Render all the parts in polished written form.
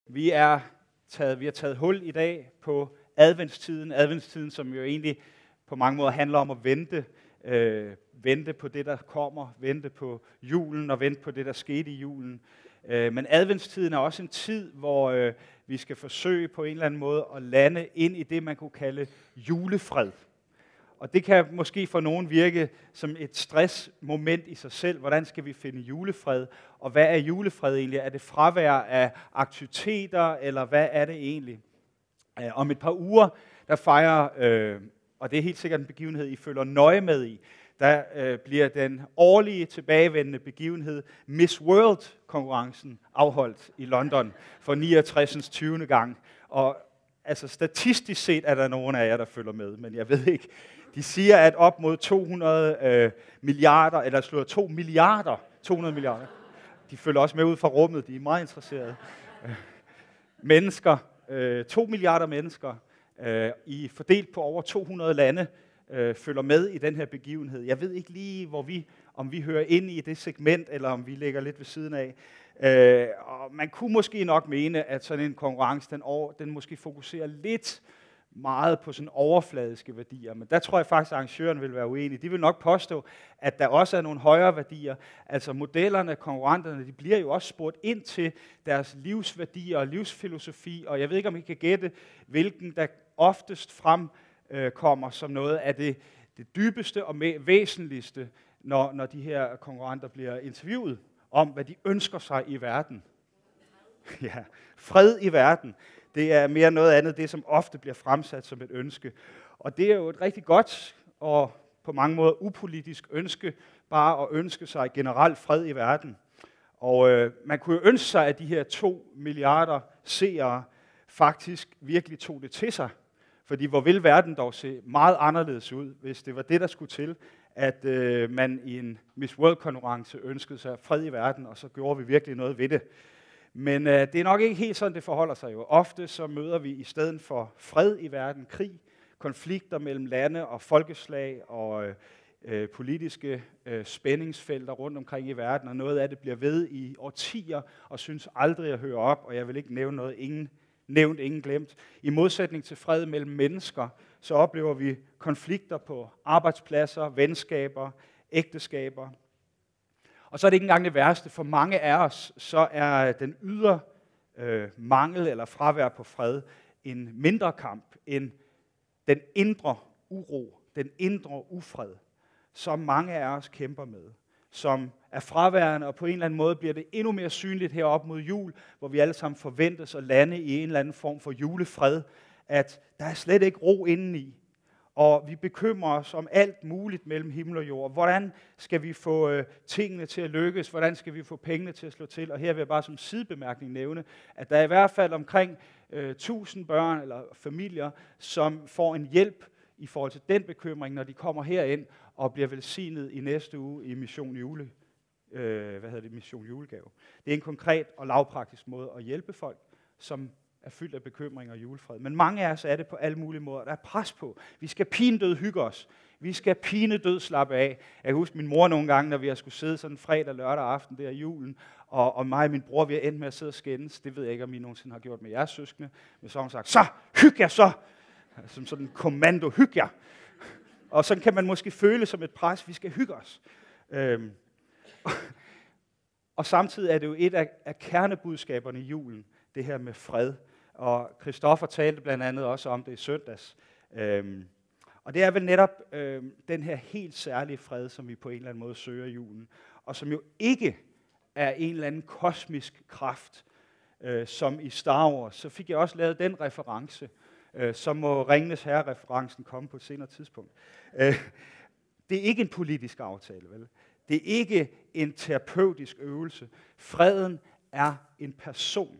Vi har taget hul i dag på adventstiden, som jo egentlig på mange måder handler om at vente på det, der kommer, vente på julen og vente på det, der skete i julen. Men adventstiden er også en tid, hvor vi skal forsøge på en eller anden måde at lande ind i det, man kunne kalde julefred. Og det kan måske for nogen virke som et stressmoment i sig selv. Hvordan skal vi finde julefred? Og hvad er julefred egentlig? Er det fravær af aktiviteter, eller hvad er det egentlig? Om et par uger, der fejrer, og det er helt sikkert en begivenhed, I følger nøje med i, der bliver den årlige tilbagevendende begivenhed Miss World-konkurrencen afholdt i London for 69. 20. gang. Og altså statistisk set er der nogen af jer, der følger med, men jeg ved ikke. De siger, at op mod 200 milliarder, eller slår 200 milliarder, de følger også med ud fra rummet, de er meget interesserede. Mennesker, 2 milliarder mennesker, fordelt på over 200 lande, følger med i den her begivenhed. Jeg ved ikke lige, om vi hører ind i det segment, eller om vi ligger lidt ved siden af. Og man kunne måske nok mene, at sådan en konkurrence, den måske fokuserer lidt meget på sådan overfladiske værdier, men der tror jeg faktisk, at arrangøren vil være uenig. De vil nok påstå, at der også er nogle højere værdier. Altså modellerne, konkurrenterne, de bliver jo også spurgt ind til deres livsværdier og livsfilosofi, og jeg ved ikke, om I kan gætte, hvilken der oftest fremkommer som noget af det dybeste og væsentligste, når de her konkurrenter bliver interviewet om, hvad de ønsker sig i verden. Ja, fred i verden. Det er mere noget andet, det som ofte bliver fremsat som et ønske. Og det er jo et rigtig godt og på mange måder upolitisk ønske, bare at ønske sig generelt fred i verden. Og man kunne jo ønske sig, at de her 2 milliarder seere faktisk virkelig tog det til sig. Fordi hvor vil verden dog se meget anderledes ud, hvis det var det, der skulle til, at man i en Miss World-konkurrence ønskede sig fred i verden, og så gjorde vi virkelig noget ved det. Men det er nok ikke helt sådan, det forholder sig jo. Ofte så møder vi i stedet for fred i verden, krig, konflikter mellem lande og folkeslag og politiske spændingsfelter rundt omkring i verden, og noget af det bliver ved i årtier og synes aldrig at høre op, og jeg vil ikke nævne noget, ingen glemt. I modsætning til fred mellem mennesker, så oplever vi konflikter på arbejdspladser, venskaber, ægteskaber. Og så er det ikke engang det værste. For mange af os, så er den ydre mangel eller fravær på fred en mindre kamp end den indre uro, den indre ufred, som mange af os kæmper med, som er fraværende, og på en eller anden måde bliver det endnu mere synligt heroppe mod jul, hvor vi alle sammen forventes at lande i en eller anden form for julefred, at der er slet ikke ro indeni. Og vi bekymrer os om alt muligt mellem himmel og jord. Hvordan skal vi få tingene til at lykkes? Hvordan skal vi få pengene til at slå til? Og her vil jeg bare som sidebemærkning nævne, at der er i hvert fald omkring 1000 børn eller familier, som får en hjælp i forhold til den bekymring, når de kommer herind og bliver velsignet i næste uge i Mission Julegave. Det er en konkret og lavpraktisk måde at hjælpe folk, som er fyldt af bekymring og julefred. Men mange af os er det på alle mulige måder. Der er pres på. Vi skal pinedød hygge os. Vi skal pinedød slappe af. Jeg kan huske min mor nogle gange, når vi har skulle sidde sådan fredag, lørdag aften der i julen, og mig og min bror, vi har endt med at sidde og skændes. Det ved jeg ikke, om I nogensinde har gjort med jeres søskende. Men så har hun sagt, så hygge jer så! Som sådan en kommando, hygge jer! Og sådan kan man måske føle som et pres, vi skal hygge os. Og samtidig er det jo et af kernebudskaberne i julen, det her med fred. Og Christoffer talte blandt andet også om det i søndags. Og det er vel netop den her helt særlige fred, som vi på en eller anden måde søger i julen. Og som jo ikke er en eller anden kosmisk kraft, som i Star Wars. Så fik jeg også lavet den reference, så må Ringenes Herre-referencen komme på et senere tidspunkt. Det er ikke en politisk aftale, vel? Det er ikke en terapeutisk øvelse. Freden er en person.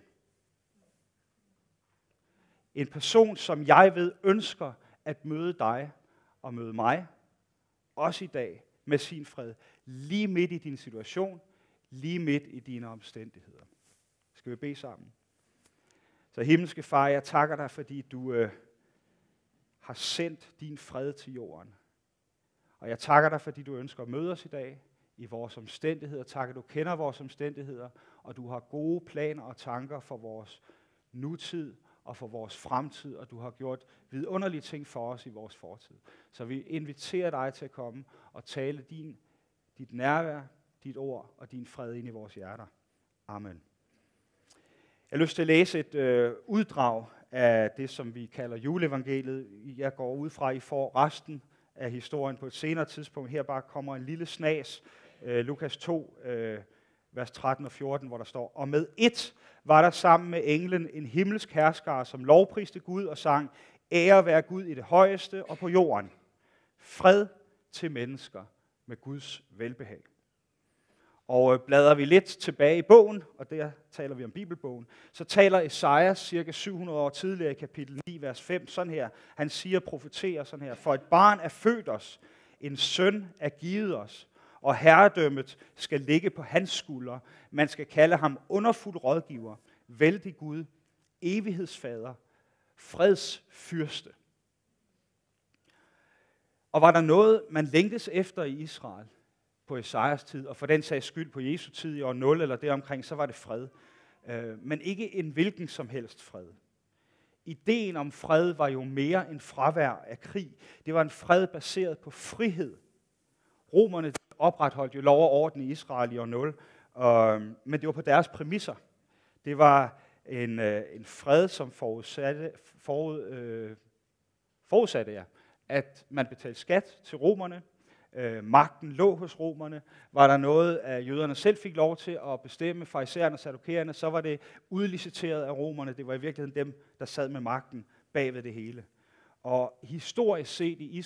En person, som jeg ved ønsker at møde dig og møde mig, også i dag, med sin fred. Lige midt i din situation, lige midt i dine omstændigheder. Skal vi bede sammen? Så himmelske far, jeg takker dig, fordi du har sendt din fred til jorden. Og jeg takker dig, fordi du ønsker at møde os i dag i vores omstændigheder. Tak, at du kender vores omstændigheder, og du har gode planer og tanker for vores nutid og for vores fremtid, og du har gjort vidunderlige ting for os i vores fortid. Så vi inviterer dig til at komme og tale dit nærvær, dit ord og din fred ind i vores hjerter. Amen. Jeg har lyst til at læse et uddrag af det, som vi kalder juleevangeliet. Jeg går ud fra, at I får resten af historien på et senere tidspunkt. Her bare kommer en lille snas, Lukas 2, vers 13 og 14, hvor der står: Og med ét var der sammen med englen en himmelsk herskare, som lovpriste Gud og sang: Ære være Gud i det højeste og på jorden. Fred til mennesker med Guds velbehag. Og bladrer vi lidt tilbage i bogen, og der taler vi om Bibelbogen, så taler Esajas cirka 700 år tidligere i kapitel 9, vers 5, sådan her. Han siger, profeterer sådan her: For et barn er født os, en søn er givet os, og herredømmet skal ligge på hans skuldre. Man skal kalde ham underfuld rådgiver, vældig Gud, evighedsfader, freds fyrste. Og var der noget, man længtes efter i Israel på Esajas tid, og for den sags skyld på Jesu tid i år 0 eller deromkring, så var det fred. Men ikke en hvilken som helst fred. Ideen om fred var jo mere en fravær af krig. Det var en fred baseret på frihed. Romerne opretholdt jo lov og orden i Israel i år 0, men det var på deres præmisser. Det var en fred, som forudsatte at man betalte skat til romerne. Magten lå hos romerne. Var der noget, at jøderne selv fik lov til at bestemme, farisæerne og saddukererne, så var det udliciteret af romerne. Det var i virkeligheden dem, der sad med magten bagved det hele. Og historisk set i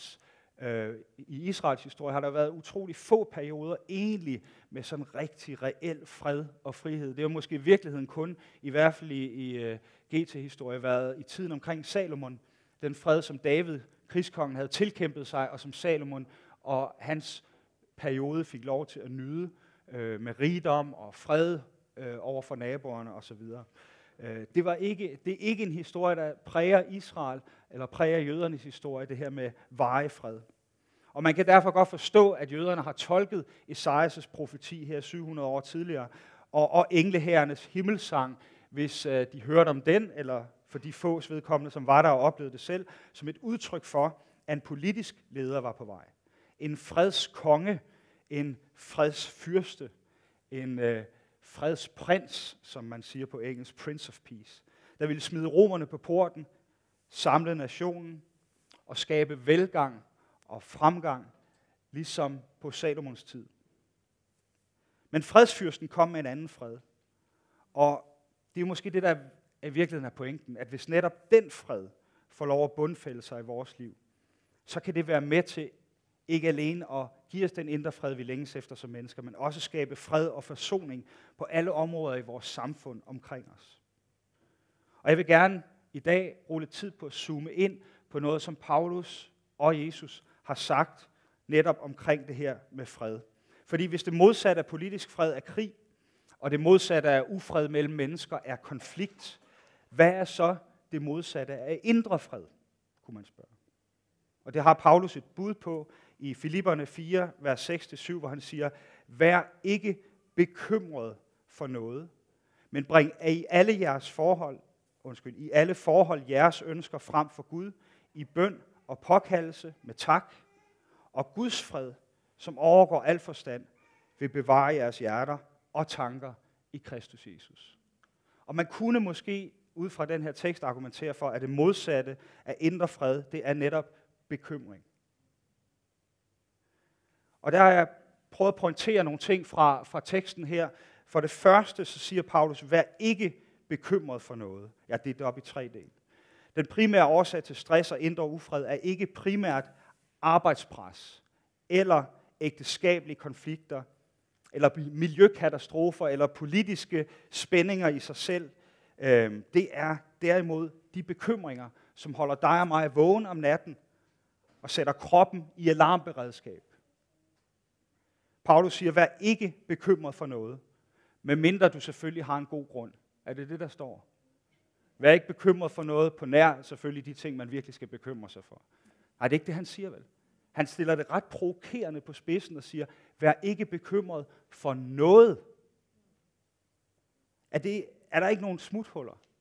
Israels historie har der været utrolig få perioder egentlig med sådan rigtig reel fred og frihed. Det var måske i virkeligheden kun, i hvert fald i GT-historie, været i tiden omkring Salomon. Den fred, som David, krigskongen, havde tilkæmpet sig, og som Salomon og hans periode fik lov til at nyde med rigdom og fred over for naboerne osv. Det er ikke en historie, der præger Israel eller præger jødernes historie, det her med varig fred. Og man kan derfor godt forstå, at jøderne har tolket Esajas profeti her 700 år tidligere, og englehærernes himmelsang, hvis de hørte om den, eller for de fås vedkommende, som var der og oplevede det selv, som et udtryk for, at en politisk leder var på vej. En fredskonge, en fredsfyrste, en fredsprins, som man siger på engelsk, Prince of Peace, der ville smide romerne på porten, samle nationen og skabe velgang og fremgang, ligesom på Salomons tid. Men fredsfyrsten kom med en anden fred. Og det er måske det, der i virkeligheden er pointen, at hvis netop den fred får lov at bundfælde sig i vores liv, så kan det være med til ikke alene at give os den indre fred, vi længes efter som mennesker, men også skabe fred og forsoning på alle områder i vores samfund omkring os. Og jeg vil gerne i dag bruge lidt tid på at zoome ind på noget, som Paulus og Jesus har sagt netop omkring det her med fred. Fordi hvis det modsatte af politisk fred er krig, og det modsatte af ufred mellem mennesker er konflikt, hvad er så det modsatte af indre fred, kunne man spørge. Og det har Paulus et bud på i Filipperne 4, vers 6-7, hvor han siger: Vær ikke bekymret for noget, men bring i alle forhold jeres ønsker frem for Gud, i bøn og påkaldelse med tak, og Guds fred, som overgår al forstand, vil bevare jeres hjerter og tanker i Kristus Jesus. Og man kunne måske ud fra den her tekst argumentere for, at det modsatte af indre fred, det er netop bekymring. Og der har jeg prøvet at pointere nogle ting fra teksten her. For det første, så siger Paulus: vær ikke bekymret for noget. Jeg har delt det op i 3 dele. Den primære årsag til stress og indre ufred er ikke primært arbejdspres, eller ægteskabelige konflikter, eller miljøkatastrofer, eller politiske spændinger i sig selv. Det er derimod de bekymringer, som holder dig og mig vågen om natten, og sætter kroppen i alarmberedskab. Paulus siger: vær ikke bekymret for noget, medmindre du selvfølgelig har en god grund. Er det det, der står? Vær ikke bekymret for noget på nær selvfølgelig de ting, man virkelig skal bekymre sig for. Nej, det er ikke det, han siger vel. Han stiller det ret provokerende på spidsen og siger: vær ikke bekymret for noget. Er der ikke nogen smuthuller?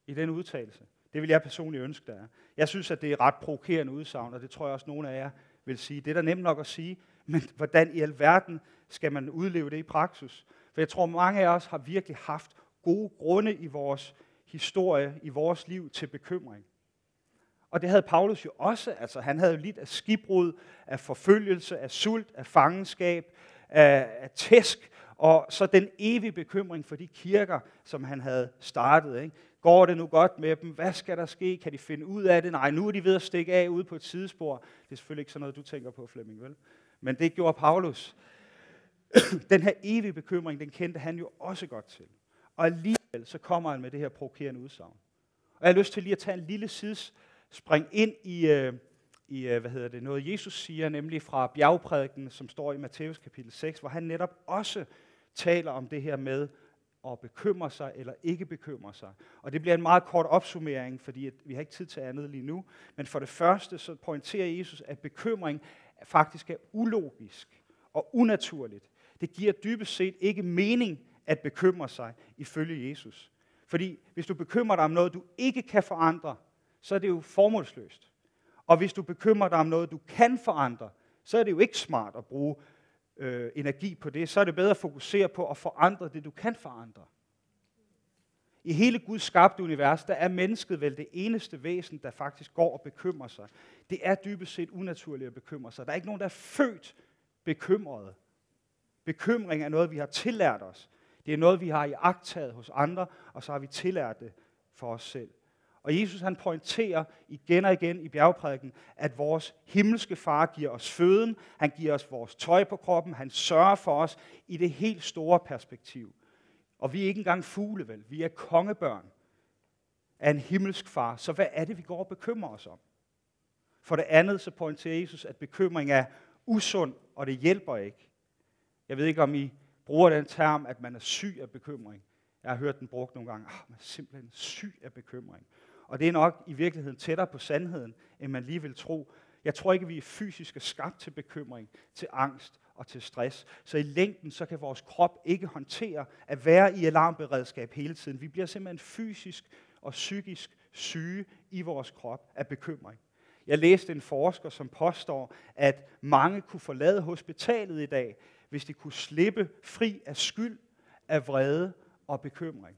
i den udtalelse. Det vil jeg personligt ønske, der er. Jeg synes, at det er ret provokerende udsagn, og det tror jeg også, nogle af jer vil sige. Det er da nemt nok at sige, men hvordan i alverden skal man udleve det i praksis? For jeg tror, mange af os har virkelig haft gode grunde i vores historie, i vores liv til bekymring. Og det havde Paulus jo også. Altså, han havde jo lidt af skibbrud, af forfølgelse, af sult, af fangenskab, af tæsk, og så den evige bekymring for de kirker, som han havde startet. Ikke? Går det nu godt med dem? Hvad skal der ske? Kan de finde ud af det? Nej, nu er de ved at stikke af ude på et sidespor. Det er selvfølgelig ikke sådan noget, du tænker på, Flemming, vel? Men det gjorde Paulus. Den her evige bekymring, den kendte han jo også godt til. Og alligevel så kommer han med det her provokerende udsagn. Og jeg har lyst til lige at tage en lille sidespring ind i noget Jesus siger, nemlig fra bjergprædiken, som står i Matthæus kapitel 6, hvor han netop også taler om det her med at bekymre sig eller ikke bekymre sig. Og det bliver en meget kort opsummering, fordi vi har ikke tid til andet lige nu. Men for det første så pointerer Jesus, at bekymring faktisk er ulogisk og unaturligt. Det giver dybest set ikke mening at bekymre sig ifølge Jesus. Fordi hvis du bekymrer dig om noget, du ikke kan forandre, så er det jo formålsløst. Og hvis du bekymrer dig om noget, du kan forandre, så er det jo ikke smart at bruge energi på det. Så er det bedre at fokusere på at forandre det, du kan forandre. I hele Guds skabte univers, der er mennesket vel det eneste væsen, der faktisk går og bekymrer sig. Det er dybest set unaturligt at bekymre sig. Der er ikke nogen, der er født bekymrede. Bekymring er noget, vi har tillært os. Det er noget, vi har iagttaget hos andre, og så har vi tillært det for os selv. Og Jesus han pointerer igen og igen i bjergprædiken, at vores himmelske far giver os føden, han giver os vores tøj på kroppen, han sørger for os i det helt store perspektiv. Og vi er ikke engang fugle, vel? Vi er kongebørn af en himmelsk far. Så hvad er det, vi går og bekymrer os om? For det andet så pointerer Jesus, at bekymring er usund, og det hjælper ikke. Jeg ved ikke, om I bruger den term, at man er syg af bekymring. Jeg har hørt den brugt nogle gange. Man er simpelthen syg af bekymring. Og det er nok i virkeligheden tættere på sandheden, end man lige vil tro. Jeg tror ikke, vi er fysisk skabt til bekymring, til angst og til stress. Så i længden, så kan vores krop ikke håndtere at være i alarmberedskab hele tiden. Vi bliver simpelthen fysisk og psykisk syge i vores krop af bekymring. Jeg læste en forsker, som påstår, at mange kunne forlade hospitalet i dag, hvis de kunne slippe fri af skyld, af vrede og bekymring.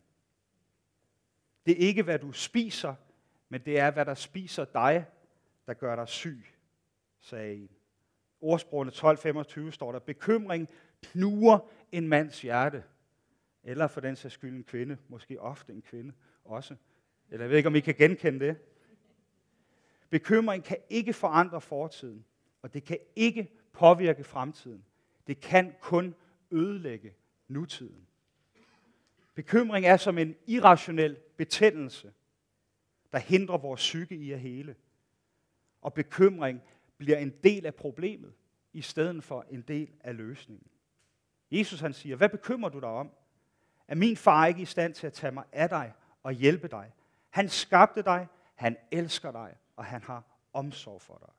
Det er ikke, hvad du spiser, men det er, hvad der spiser dig, der gør dig syg, sagde en. Ordsprogene 12:25 står der, bekymring knuger en mands hjerte. Eller for den sags skyld en kvinde, måske ofte en kvinde også. Eller jeg ved ikke, om I kan genkende det. Bekymring kan ikke forandre fortiden, og det kan ikke påvirke fremtiden. Det kan kun ødelægge nutiden. Bekymring er som en irrationel betændelse, der hindrer vores psyke i at hele. Og bekymring bliver en del af problemet, i stedet for en del af løsningen. Jesus han siger, hvad bekymrer du dig om? Er min far ikke i stand til at tage mig af dig og hjælpe dig? Han skabte dig, han elsker dig, og han har omsorg for dig.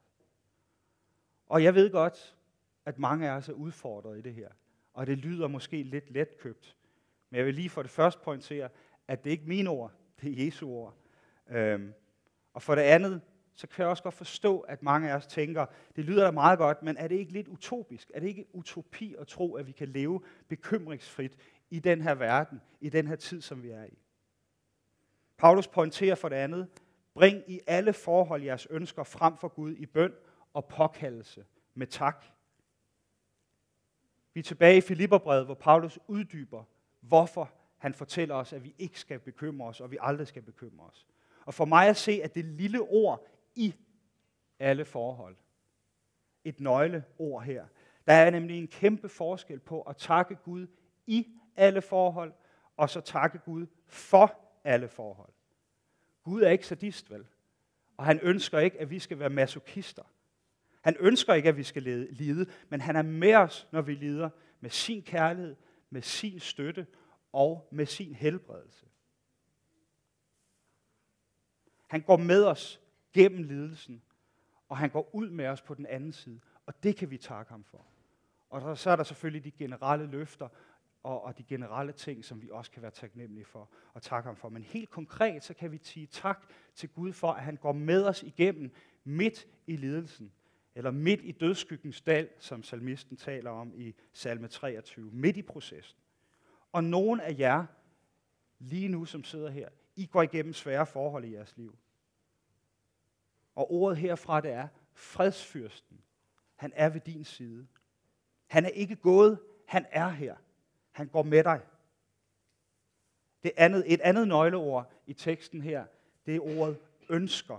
Og jeg ved godt, at mange af os er udfordret i det her. Og det lyder måske lidt letkøbt. Men jeg vil lige for det første pointere, at det ikke er mine ord, det er Jesu ord. Og for det andet, så kan jeg også godt forstå, at mange af os tænker, det lyder da meget godt, men er det ikke lidt utopisk? Er det ikke utopi at tro, at vi kan leve bekymringsfrit i den her verden, i den her tid, som vi er i? Paulus pointerer for det andet, bring i alle forhold jeres ønsker frem for Gud i bøn og påkaldelse med tak. Vi er tilbage i Filipperbrevet, hvor Paulus uddyber, hvorfor han fortæller os, at vi ikke skal bekymre os, og vi aldrig skal bekymre os. Og for mig at se, at det lille ord i alle forhold, et nøgleord her, der er nemlig en kæmpe forskel på at takke Gud i alle forhold, og så takke Gud for alle forhold. Gud er ikke sadist, vel? Og han ønsker ikke, at vi skal være masochister. Han ønsker ikke, at vi skal lide, men han er med os, når vi lider, med sin kærlighed, med sin støtte og med sin helbredelse. Han går med os gennem lidelsen, og han går ud med os på den anden side, og det kan vi takke ham for. Og så er der selvfølgelig de generelle løfter og de generelle ting, som vi også kan være taknemmelige for og takke ham for. Men helt konkret, så kan vi sige tak til Gud for, at han går med os igennem midt i lidelsen, eller midt i dødsskyggens dal, som salmisten taler om i salme 23, midt i processen. Og nogen af jer, lige nu som sidder her, I går igennem svære forhold i jeres liv. Og ordet herfra, det er fredsfyrsten. Han er ved din side. Han er ikke gået, han er her. Han går med dig. Et andet nøgleord i teksten her, det er ordet ønsker.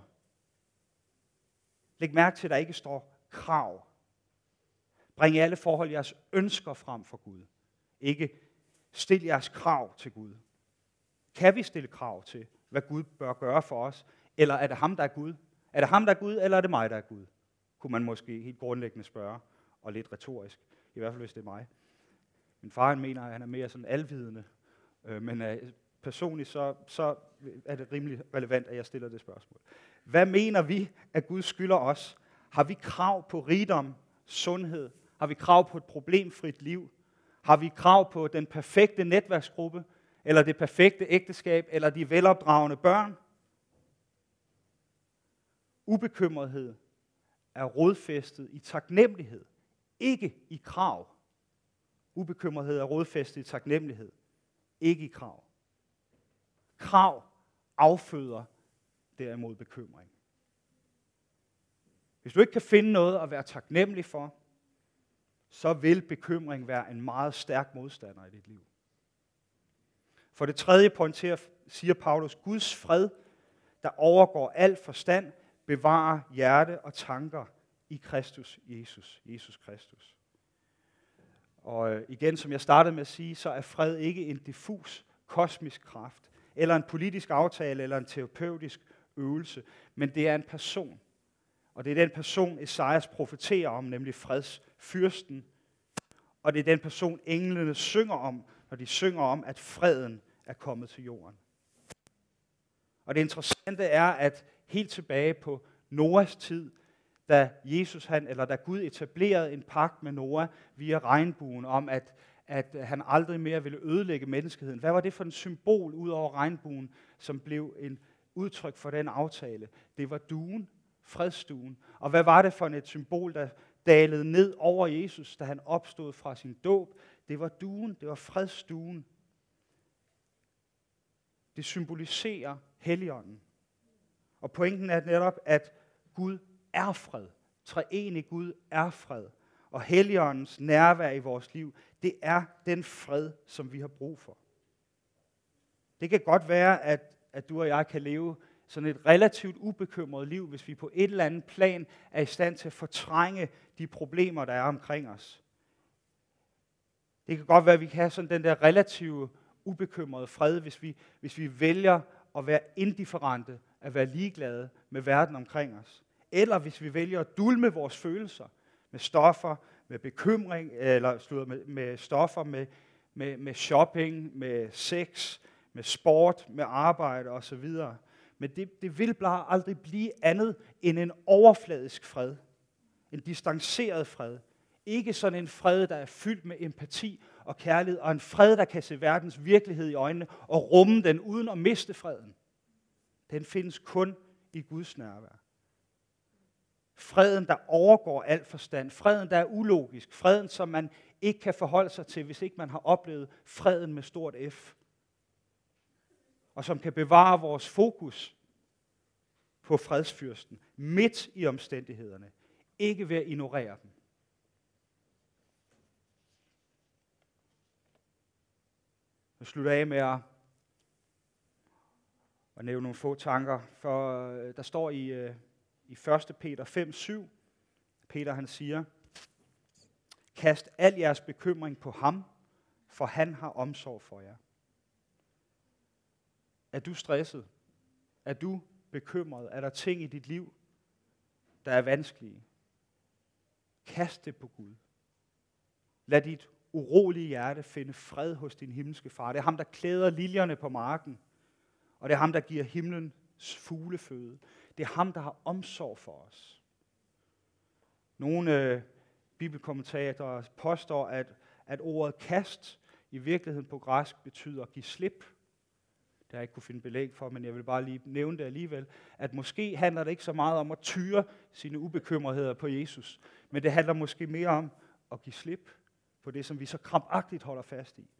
Læg mærke til, at der ikke står krav. Bring i alle forhold jeres ønsker frem for Gud. Ikke stil jeres krav til Gud. Kan vi stille krav til, hvad Gud bør gøre for os? Eller er det ham, der er Gud? Er det ham, der er Gud, eller er det mig, der er Gud? Kunne man måske helt grundlæggende spørge, og lidt retorisk. I hvert fald, hvis det er mig. Min far mener, at han er mere sådan alvidende. Men personligt så er det rimelig relevant, at jeg stiller det spørgsmål. Hvad mener vi, at Gud skylder os? Har vi krav på rigdom, sundhed? Har vi krav på et problemfrit liv? Har vi krav på den perfekte netværksgruppe? Eller det perfekte ægteskab? Eller de velopdragende børn? Ubekymrethed er rodfæstet i taknemmelighed, ikke i krav. Ubekymrethed er rodfæstet i taknemmelighed, ikke i krav. Krav afføder derimod bekymring. Hvis du ikke kan finde noget at være taknemmelig for, så vil bekymring være en meget stærk modstander i dit liv. For det tredje pointerer, siger Paulus, Guds fred, der overgår al forstand, bevarer hjerte og tanker i Kristus Jesus, Jesus Kristus. Og igen, som jeg startede med at sige, så er fred ikke en diffus kosmisk kraft, eller en politisk aftale, eller en terapeutisk øvelse, men det er en person. Og det er den person, Esajas profeterer om, nemlig fredsfyrsten. Og det er den person, englene synger om, når de synger om, at freden er kommet til jorden. Og det interessante er, at helt tilbage på Noas tid, da Gud etablerede en pagt med Noah via regnbuen om, at han aldrig mere ville ødelægge menneskeheden. Hvad var det for en symbol ud over regnbuen, som blev en udtryk for den aftale? Det var duen, fredsduen. Og hvad var det for et symbol, der dalede ned over Jesus, da han opstod fra sin dåb? Det var duen, det var fredsduen. Det symboliserer Helligånden. Og pointen er netop, at Gud er fred. Treenig Gud er fred. Og Helligåndens nærvær i vores liv, det er den fred, som vi har brug for. Det kan godt være, at du og jeg kan leve sådan et relativt ubekymret liv, hvis vi på et eller andet plan er i stand til at fortrænge de problemer, der er omkring os. Det kan godt være, at vi kan have sådan den der relative ubekymrede fred, hvis vi vælger at være indifferente, at være ligeglade med verden omkring os. Eller hvis vi vælger at dulme vores følelser med stoffer, med bekymring, eller med stoffer, med shopping, med sex, med sport, med arbejde osv. Men det vil bare aldrig blive andet end en overfladisk fred. En distanceret fred. Ikke sådan en fred, der er fyldt med empati og kærlighed, og en fred, der kan se verdens virkelighed i øjnene og rumme den uden at miste freden. Den findes kun i Guds nærvær. Freden, der overgår al forstand. Freden, der er ulogisk. Freden, som man ikke kan forholde sig til, hvis ikke man har oplevet freden med stort F. Og som kan bevare vores fokus på fredsfyrsten midt i omstændighederne. Ikke ved at ignorere dem. Jeg slutter af med at nævne nogle få tanker, for der står i 1. Peter 5:7, Peter han siger, kast al jeres bekymring på ham, for han har omsorg for jer. Er du stresset? Er du bekymret? Er der ting i dit liv, der er vanskelige? Kast det på Gud. Lad dit urolige hjerte finde fred hos din himmelske far. Det er ham, der klæder liljerne på marken, og det er ham, der giver himlens fugleføde. Det er ham, der har omsorg for os. Nogle bibelkommentatorer påstår, at ordet kast i virkeligheden på græsk betyder at give slip. Det har jeg ikke kunne finde belæg for, men jeg vil bare lige nævne det alligevel, at måske handler det ikke så meget om at tyre sine ubekymretheder på Jesus, men det handler måske mere om at give slip på det, som vi så krampagtigt holder fast i.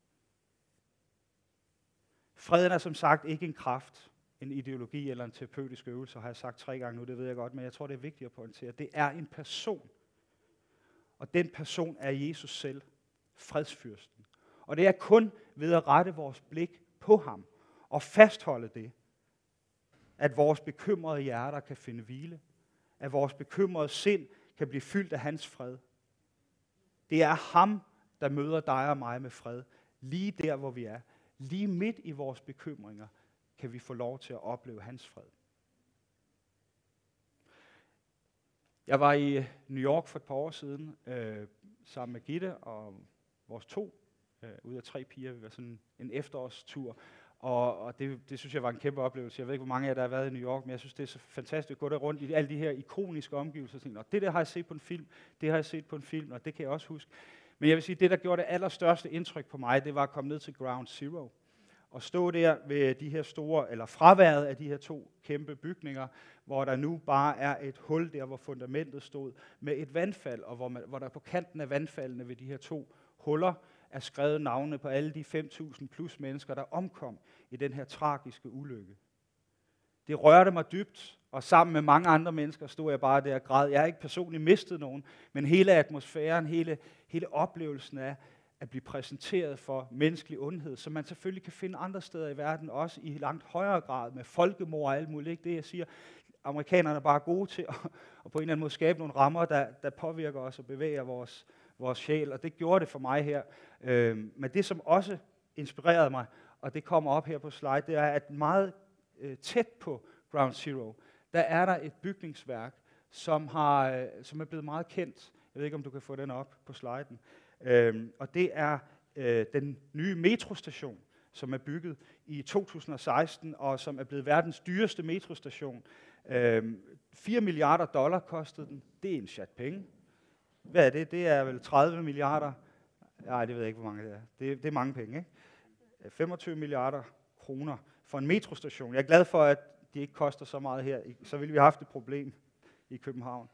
Freden er som sagt ikke en kraft, en ideologi eller en terapeutisk øvelse, har jeg sagt 3 gange nu, det ved jeg godt, men jeg tror, det er vigtigt at pointere. Det er en person, og den person er Jesus selv, fredsfyrsten. Og det er kun ved at rette vores blik på ham og fastholde det, at vores bekymrede hjerter kan finde hvile, at vores bekymrede sind kan blive fyldt af hans fred. Det er ham, der møder dig og mig med fred, lige der, hvor vi er. Lige midt i vores bekymringer kan vi få lov til at opleve hans fred. Jeg var i New York for et par år siden, sammen med Gitte og vores 2 ud af 3 piger. Vi var sådan en efterårstur, og det synes jeg var en kæmpe oplevelse. Jeg ved ikke, hvor mange af jer, der har været i New York, men jeg synes, det er så fantastisk at gå der rundt i alle de her ikoniske omgivelser. Og det der har jeg set på en film, det har jeg set på en film, og det kan jeg også huske. Men jeg vil sige, det der gjorde det allerstørste indtryk på mig, det var at komme ned til Ground Zero. Og stå der ved de her store, eller fraværet af de her 2 kæmpe bygninger, hvor der nu bare er et hul der, hvor fundamentet stod, med et vandfald, og hvor der på kanten af vandfaldene ved de her 2 huller er skrevet navne på alle de 5.000 plus mennesker, der omkom i den her tragiske ulykke. Det rørte mig dybt, og sammen med mange andre mennesker stod jeg bare der og græd. Jeg har ikke personligt mistet nogen, men hele atmosfæren, hele oplevelsen af at blive præsenteret for menneskelig ondhed, som man selvfølgelig kan finde andre steder i verden, også i langt højere grad, med folkemord og alt muligt. Ikke det, jeg siger. Amerikanerne er bare gode til at på en eller anden måde skabe nogle rammer, der påvirker os og bevæger vores sjæl, og det gjorde det for mig her. Men det, som også inspirerede mig, og det kommer op her på slide, det er, at meget tæt på Ground Zero, der er der et bygningsværk, som er blevet meget kendt. Jeg ved ikke, om du kan få den op på sliden. Og det er den nye metrostation, som er bygget i 2016, og som er blevet verdens dyreste metrostation. $4 milliarder kostede den. Det er en chat penge. Hvad er det? Det er vel 30 milliarder. Nej, det ved jeg ikke, hvor mange det er. Det er mange penge, ikke? 25 milliarder kroner for en metrostation. Jeg er glad for, at de ikke koster så meget her. Så ville vi have haft et problem i København.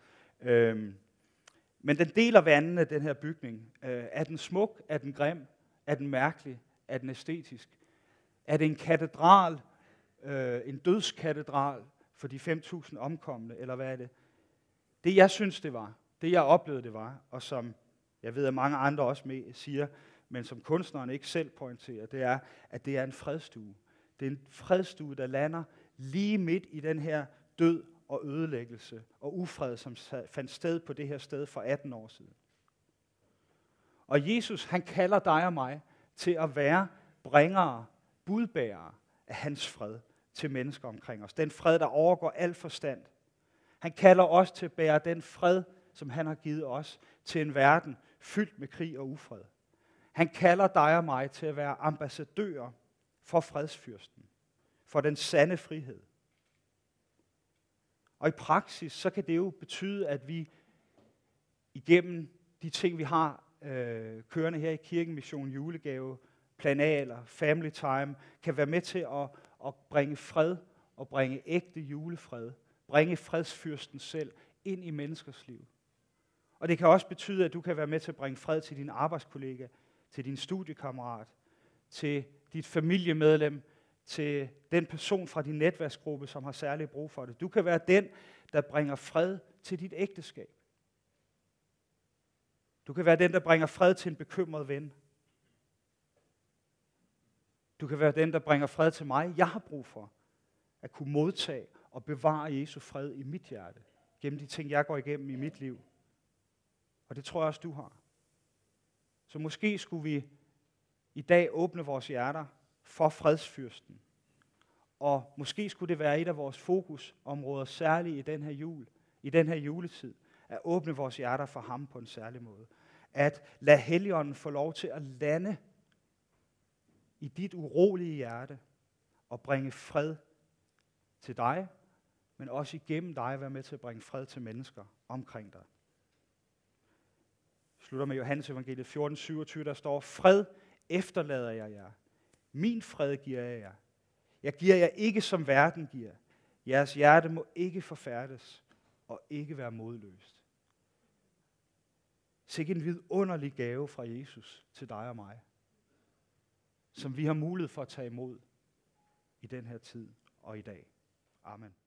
Men den deler vandene, den her bygning. Er den smuk? Er den grim? Er den mærkelig? Er den æstetisk? Er det en katedral? En dødskatedral for de 5.000 omkomne? Eller hvad er det? Det jeg synes det var, det jeg oplevede det var, og som jeg ved at mange andre også siger, men som kunstneren ikke selv pointerer, det er, at det er en fredstue. Det er en fredstue, der lander lige midt i den her død og ødelæggelse og ufred, som fandt sted på det her sted for 18 år siden. Og Jesus, han kalder dig og mig til at være bringere, budbærere af hans fred til mennesker omkring os. Den fred, der overgår al forstand. Han kalder os til at bære den fred, som han har givet os, til en verden fyldt med krig og ufred. Han kalder dig og mig til at være ambassadører for fredsfyrsten, for den sande frihed. Og i praksis, så kan det jo betyde, at vi igennem de ting, vi har kørende her i Kirken, Mission Julegave, Plan A eller Family Time, kan være med til at bringe fred og bringe ægte julefred, bringe fredsfyrsten selv ind i menneskers liv. Og det kan også betyde, at du kan være med til at bringe fred til din arbejdskollega, til din studiekammerat, til dit familiemedlem, til den person fra din netværksgruppe, som har særlig brug for det. Du kan være den, der bringer fred til dit ægteskab. Du kan være den, der bringer fred til en bekymret ven. Du kan være den, der bringer fred til mig. Jeg har brug for at kunne modtage og bevare Jesu fred i mit hjerte, gennem de ting, jeg går igennem i mit liv. Og det tror jeg også, du har. Så måske skulle vi i dag åbne vores hjerter for fredsfyrsten. Og måske skulle det være et af vores fokusområder, særligt i den her juletid, at åbne vores hjerter for ham på en særlig måde. At lade Helligånden få lov til at lande i dit urolige hjerte og bringe fred til dig, men også igennem dig være med til at bringe fred til mennesker omkring dig. Jeg slutter med Johannes evangeliet 14:27, der står: Fred efterlader jeg jer. Min fred giver jeg jer. Jeg giver jer ikke, som verden giver. Jeres hjerte må ikke forfærdes og ikke være modløst. Sikke en vidunderlig gave fra Jesus til dig og mig, som vi har mulighed for at tage imod i den her tid og i dag. Amen.